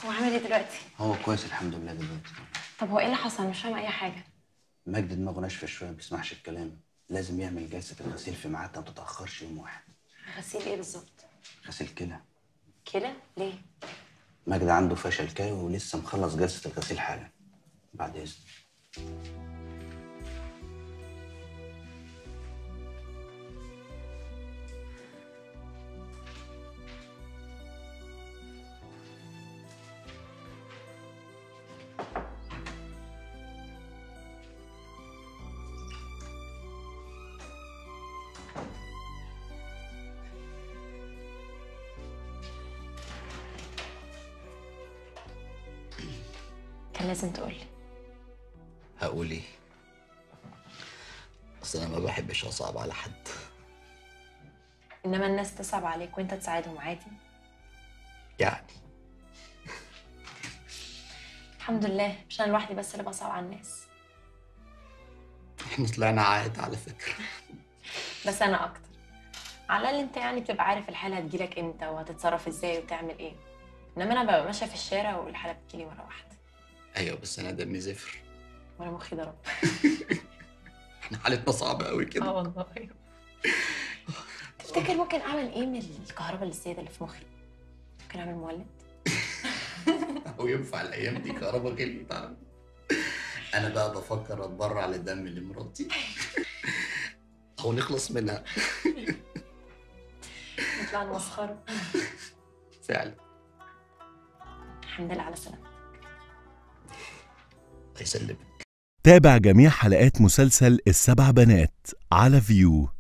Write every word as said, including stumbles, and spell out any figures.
هو عامل ايه دلوقتي؟ هو كويس الحمد لله دلوقتي. طب هو ايه اللي حصل؟ مش فاهمه اي حاجه. مجدي دماغه ناشفه شويه، ما بيسمعش الكلام. لازم يعمل جلسه الغسيل في ميعادها ما تتاخرش يوم واحد. غسيل ايه بالظبط؟ غسيل كلى. كلى؟ ليه؟ مجدي عنده فشل كلوي ولسه مخلص جلسه الغسيل حالا. بعد اذنك. كان لازم تقولي. هقول ايه؟ اصل انا ما بحبش اصعب على حد. انما الناس تصعب عليك وانت تساعدهم عادي. يعني الحمد لله، مش انا لوحدي بس اللي بصعب على الناس. احنا طلعنا عائد على فكره. بس انا اكتر. على الاقل انت يعني بتبقى عارف الحاله هتجيلك امتى وهتتصرف ازاي وتعمل ايه. انما انا ببقى ماشيه في الشارع والحاله بتجيلي مره واحده. ايوه بس انا دمي زفر. وانا مخي ضرب. احنا حالتنا صعبه قوي كده. اه والله. تفتكر ممكن اعمل ايه من الكهرباء الزياده اللي في مخي؟ ممكن اعمل مولد؟ هو ينفع الايام دي كهرباء غليت على انا بقى بفكر اتبرع لدم لمراتي او نخلص منها. نطلع نمسخره. فعلا. الحمد لله على سلامتك. الله يسلمك. تابع جميع حلقات مسلسل السبع بنات على فيو.